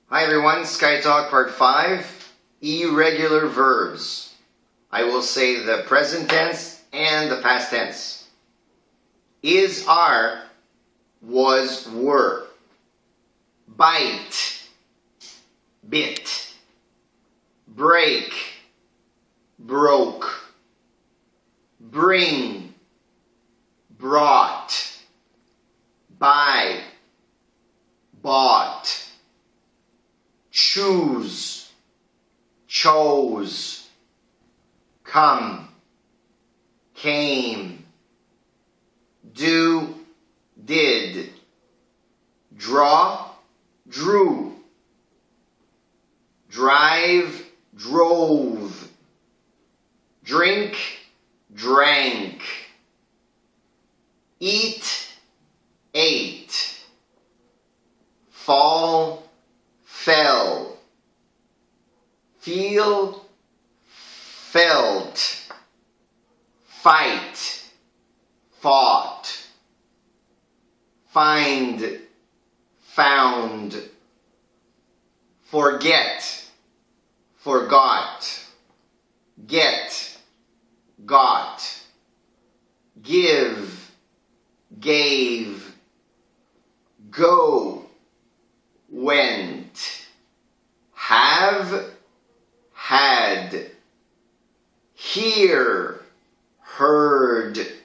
Hi everyone, Sky Talk Part 5, irregular verbs. I will say the present tense and the past tense. Is, are, was, were. Bite, bit. Break, broke. Bring, brought. Buy, bought. Choose, chose. Come, came. Do, did. Draw, drew. Drive, drove. Drink, drank. Eat, ate. Fall, fell. Feel, felt. Fight, fought. Find, found. Forget, forgot. Get, got. Give, gave. Go, went. Have, had. Hear, heard.